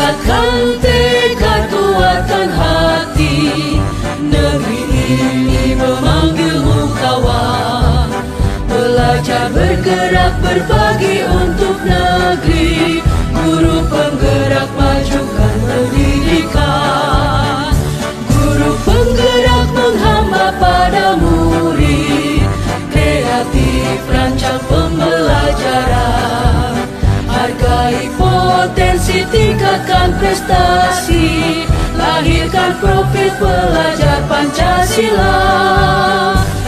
Kuatkan tekad, kuatkan hati, negeri ini memanggilmu kawan. Belajar bergerak berbagi untuk negeri, guru penggerak majukan pendidikan. Guru penggerak menghamba pada murid, kreatif rancang pembelajaran. Hargai potensi, tingkatkan prestasi, lahirkan profil pelajar Pancasila.